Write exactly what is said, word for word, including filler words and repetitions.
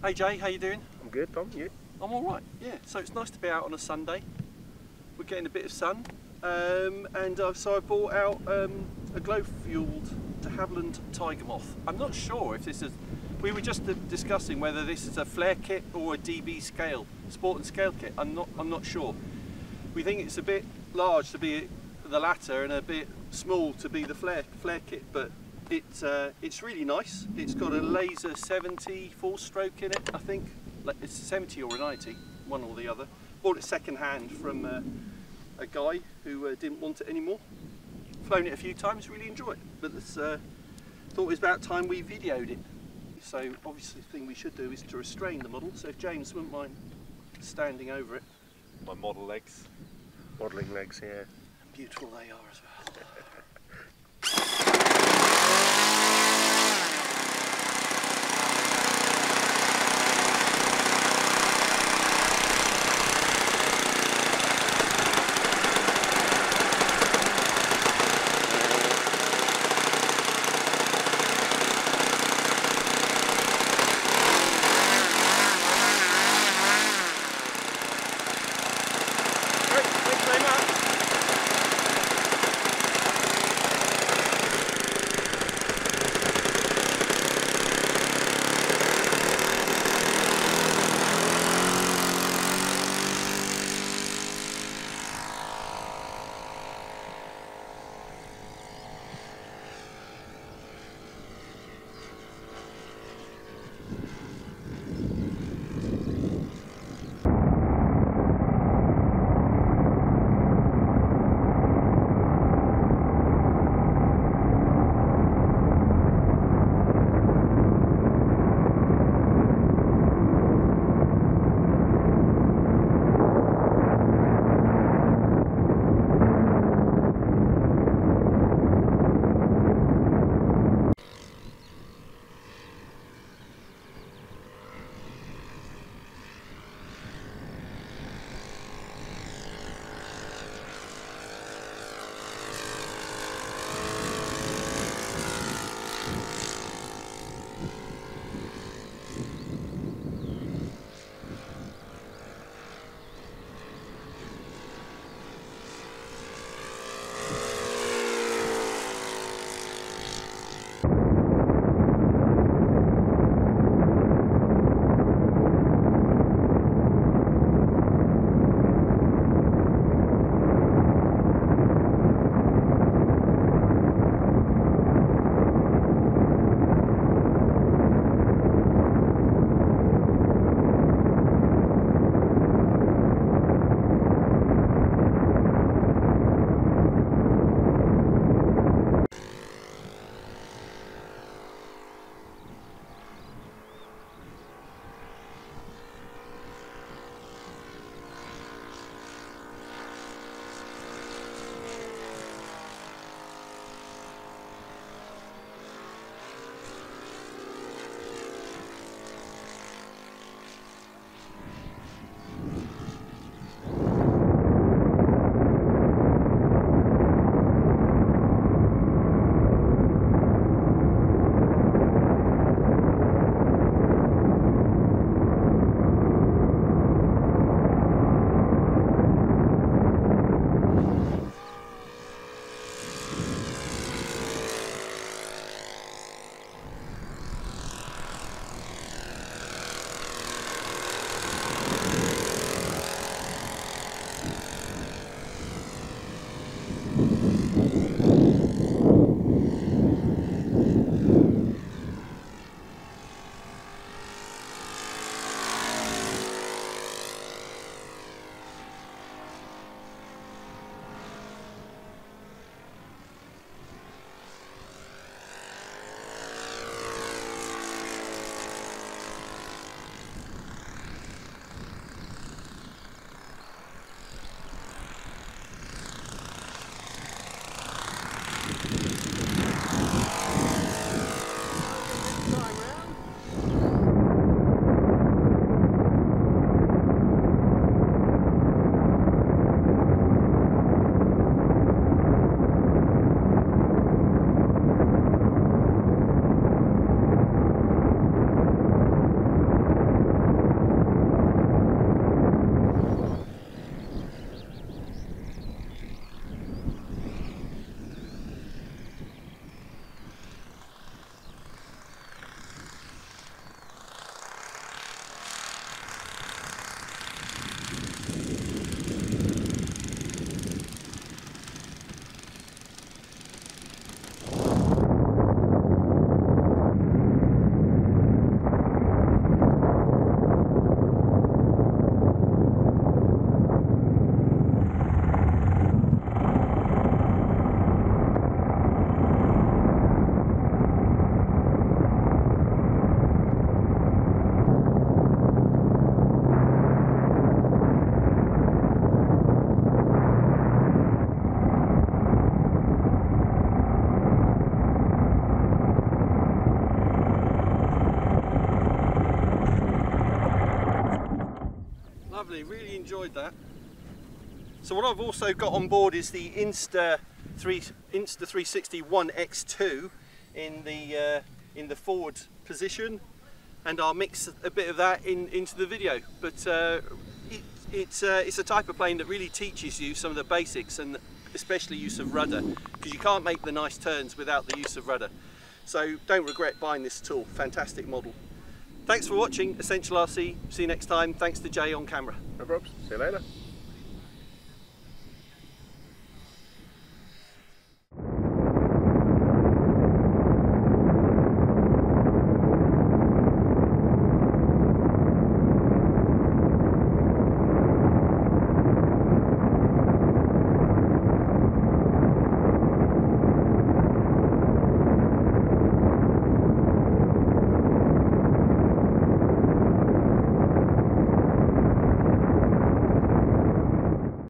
Hey Jay, how you doing? I'm good, Tom. You? I'm all right. Yeah. So it's nice to be out on a Sunday. We're getting a bit of sun, um, and uh, so I bought out um, a glow-fueled de Havilland Tiger Moth. I'm not sure if this is. We were just uh, discussing whether this is a flare kit or a D B scale, sport and scale kit. I'm not. I'm not sure. We think it's a bit large to be the latter and a bit small to be the flare flare kit, but it's uh, it's really nice. It's got a laser seventy four-stroke in it, I think. It's a seventy or a ninety, one or the other. Bought it second hand from uh, a guy who uh, didn't want it anymore. Flown it a few times, really enjoyed it, but this, uh, thought it was about time we videoed it. So obviously the thing we should do is to restrain the model, so if James wouldn't mind standing over it. My model legs. Modelling legs, yeah. Beautiful they are as well. lovely, really enjoyed that. So what I've also got on board is the Insta three sixty ONE X two in the uh, in the forward position, and I'll mix a bit of that in into the video. But uh, it, it's uh, it's a type of plane that really teaches you some of the basics, and especially use of rudder, because you can't make the nice turns without the use of rudder. So don't regret buying this tool. Fantastic model. Thanks for watching Essential R C. See you next time. Thanks to Jay on camera. No problems. See you later.